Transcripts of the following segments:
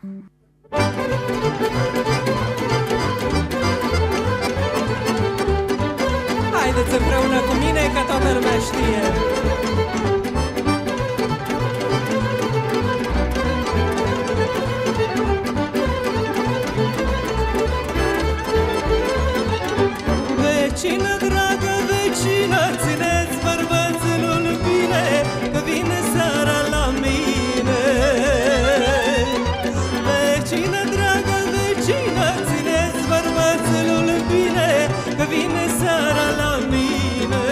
Haideți împreună cu mine, că toată lumea știe. Vecină dragă, vecină, țineți bărbățelul bine, că vine seara la mine. Vecină dragă, vecină, țineți bărbățelul bine, că vine seara la mine.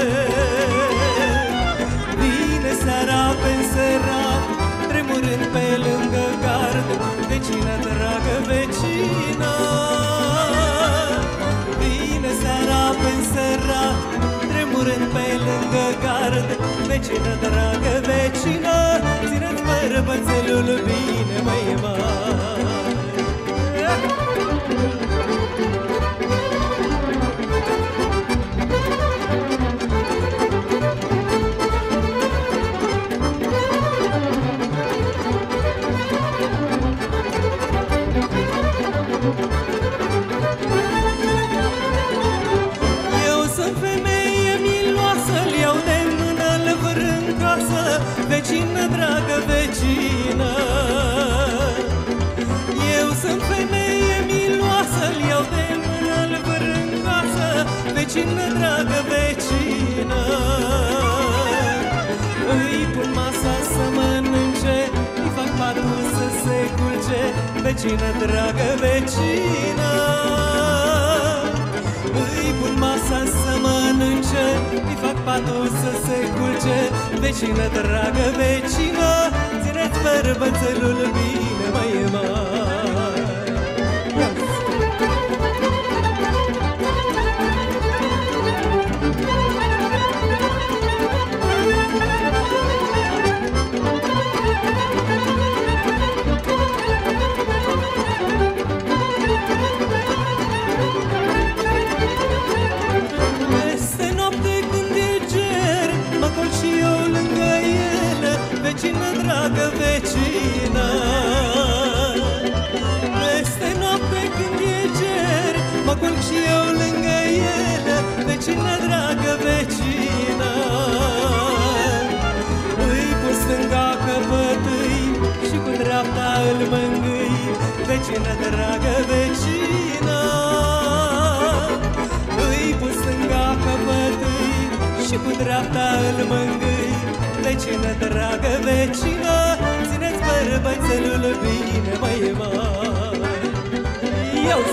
Vine seara pe-nserat, tremurând pe lângă gard. Vecină dragă, vecină, vine seara pe-nserat, tremurând pe lângă gard. Vecină dragă, vecină, țineți bărbățelul bine, măi, vecină dragă, vecină. Eu sunt femeie miloasă-l iau de mână-l vâr în casă. Vecină dragă, vecină. Îi pun masa să mănânce, îi fac patul să se culce. Vecină dragă, vecină. Îi pun masa să mănânce, îi fac patul să se culce. Vecină dragă, vecină, țineți bărbățelul bine, măi, vecină dragă, vecină. Peste noapte când e cer, mă culc și eu lângă el. Vecină dragă, vecină. Îi pun stânga căpătâi și cu dreapta îl mângâi. Vecină dragă, vecină. Îi pun stânga căpătâi și cu dreapta îl mângâi. Vecină dragă, vecină, țineți bărbățelul bine, măi, eu.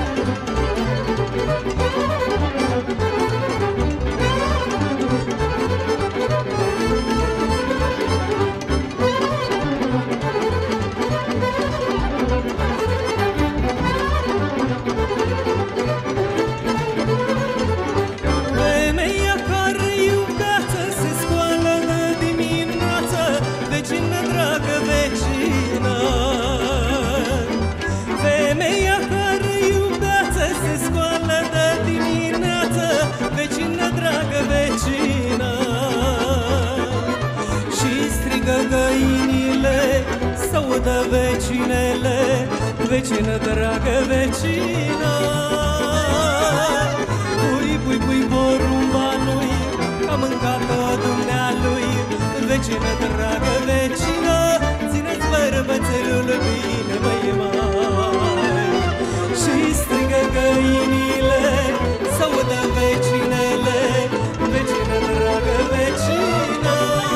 Femeia care iubeață se scoală de dimineață. Vecină dragă, vecină. Femeia care iubeață se scoală de dimineață. Vecină dragă, vecină. Și strigă găinile, s-audă vecinele. Vecină dragă, vecină. Pui, pui, porumbanului, a mâncat-o dumnealui. Vecină dragă, vecină, țineți bărbățelul bine, măi, și strigă găinile, s-audă vecinele. Vecină dragă, vecină.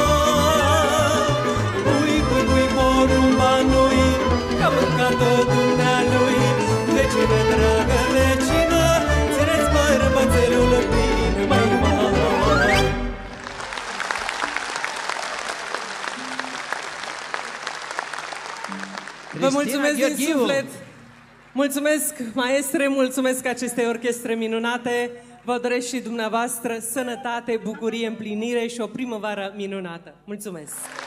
Pui, porumbanului, a mâncat-o dumnealui. Vecină dragă, vecină, țineți bărbățelul bine, măi, Vă mulțumesc din suflet. Mulțumesc, maestre, mulțumesc acestei orchestre minunate. Vă doresc și dumneavoastră sănătate, bucurie, împlinire și o primăvară minunată. Mulțumesc!